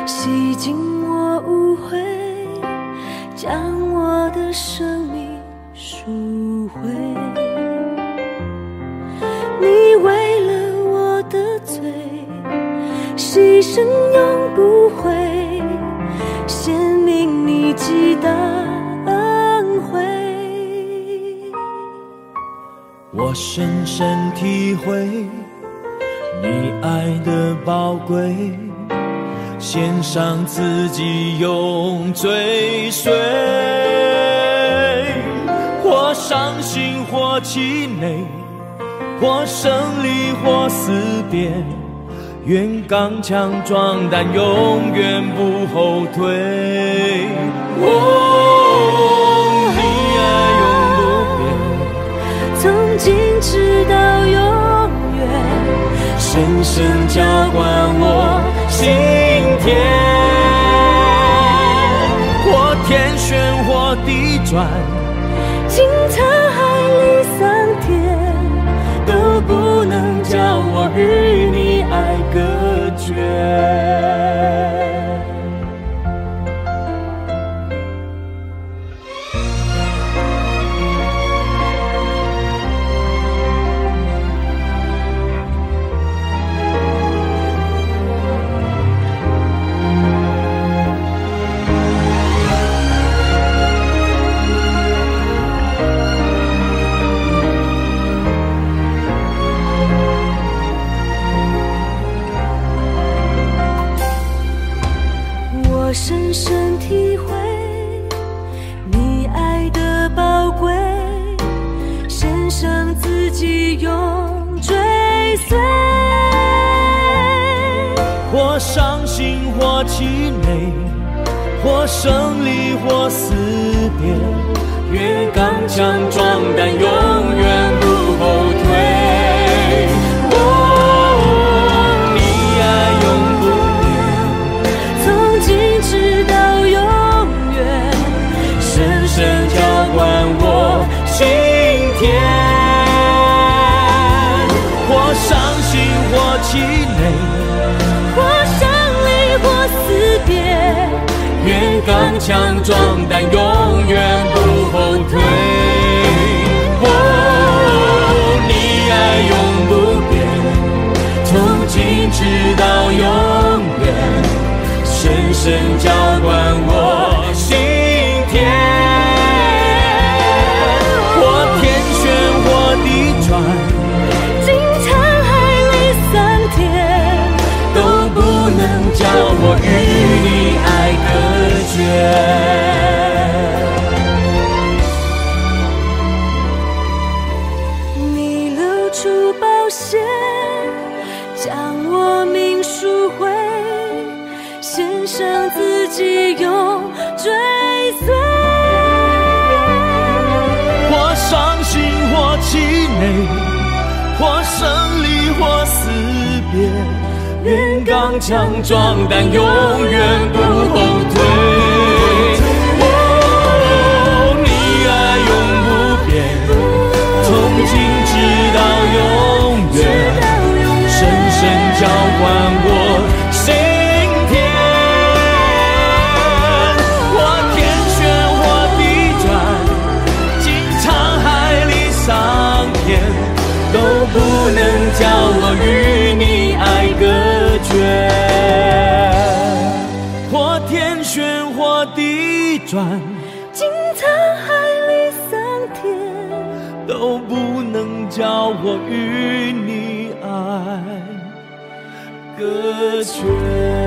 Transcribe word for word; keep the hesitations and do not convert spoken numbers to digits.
洗净我误会，将我的生命赎回。你为了我的罪，牺牲永不悔，显明你极大恩惠。 我深深体会你爱的宝贵，献上自己永追随，或伤心或气馁，或胜利或思辨，愿刚强壮胆，永远不后退。哦，你爱永不变， 从今直到永远， 深深浇灌我心田。或天旋或地转， 经沧海里桑田，都不能叫我与你爱隔绝。我深深体会你爱的宝贵，献上自己永追随。 或伤心或气馁，或胜利或思辨，愿刚强壮胆，永远不后退。深浇灌我心田，或伤心或气馁， 或伤离或思别， 愿刚强壮胆，永远不后退。哦，你爱永不变，从今直到永远，深深浇灌我心田。 经沧海里桑田， 都不能叫我与你爱隔绝。你流出宝血，将我命赎回，献上自己永追随。 或伤心或气馁，或胜利或思别，愿刚强壮胆，永远不后退。哦，你爱永不变，从今直到永远，深深浇灌我心田。或天旋或地转，经沧海里桑田，都不能叫我与你爱隔绝。或天旋或地转， 经沧海里桑田， 都不能叫我与你爱隔绝。